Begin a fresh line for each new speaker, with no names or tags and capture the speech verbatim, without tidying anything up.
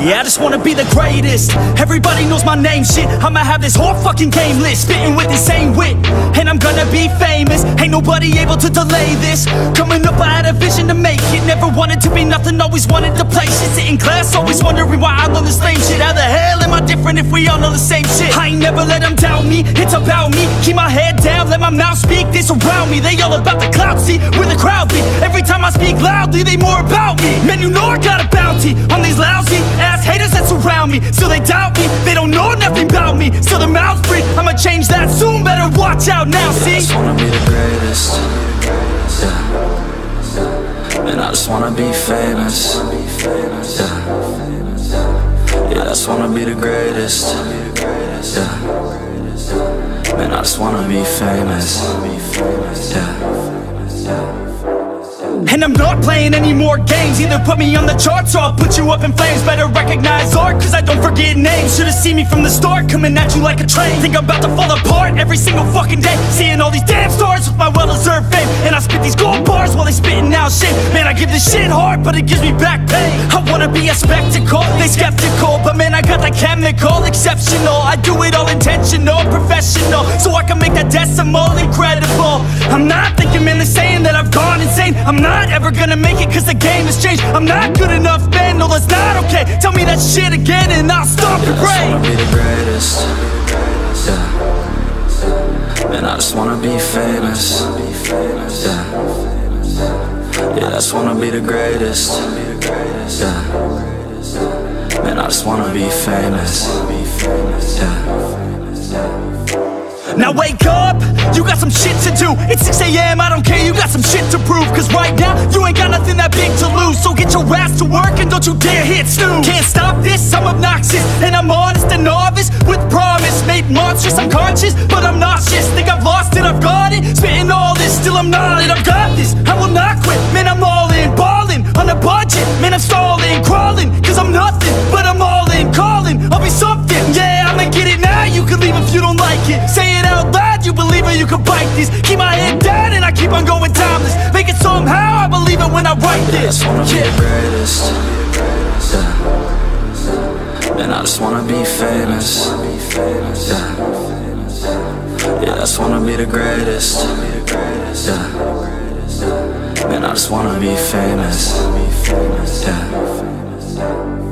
Yeah, I just wanna be the greatest. Everybody knows my name, shit. I'ma have this whole fucking game list, spitting with insane wit, and I'm gonna be famous. Ain't nobody able to delay this. Coming up, I had a vision to make it. Never wanted to be nothing, always wanted to play shit. Sit in class, always wondering why I love this lame shit. How the hell am I different if we all know the same shit? I ain't never let them doubt me, it's about me. Keep my head down, let my mouth speak. They surround me, they all about the clout, see where the crowd be. Every time I speak loudly, they more about me. Man, you know I got a bounty on these lousy ass haters that surround me. Still they doubt me, they don't know nothing about me. Still their mouths breathe, I'ma change that soon. Better watch out now, see?
I just wanna be the greatest, yeah. And I just wanna be famous, yeah. Yeah, I just wanna be the greatest, yeah. Man, I just wanna be famous, yeah.
And I'm not playing any more games. Either put me on the charts or I'll put you up in flames. Better recognize art, cause I don't forget names. Should've seen me from the start, coming at you like a train. Think I'm about to fall apart every single fucking day, seeing all these damn stars with my well-deserved fame. And I spit these gold bars while they spitting out shit. Man, I give this shit hard, but it gives me back pain. I wanna be a spectacle, they skeptical, but man, I got that chemical, exceptional. I do it all intentional, professional, so I can make that decimal incredible. I'm not thinking, man, they're saying that I've gone insane. I'm not ever gonna make it cause the game has changed. I'm not good enough, man, no that's not okay. Tell me that shit again and I'll stop
yeah,
your brain.
I just wanna be the greatest, yeah. Man, I just wanna be famous, yeah. Yeah, I just wanna be the greatest, yeah. Man, I just wanna be famous, yeah.
Now wake up, you got some shit to do. It's six A M, I don't care, you got some shit to prove. Cause right now, you ain't got nothing that big to lose. So get your ass to work and don't you dare hit snooze. Can't stop this, I'm obnoxious, and I'm honest and novice with promise. Made monstrous, I'm conscious, but I'm nauseous. Think I've lost it, I've got it. Spitting all this, still I'm not it. I've got this, I will not quit. Man, I'm all in, ballin' on a budget. Man, I'm stalling, crawling, cause I'm nothing, but I'm all in, calling, I'll be something. Yeah, I'ma get it now, you can leave if you don't like it. Say it out loud, you believe it, you can bite this. Keep my head down and I keep on going timeless. Make it somehow, I believe it when I write this.
Yeah, I just wanna be the greatest, yeah. And I just wanna be famous, yeah. Yeah, I just wanna be the greatest, yeah. Man, I just wanna be famous, yeah.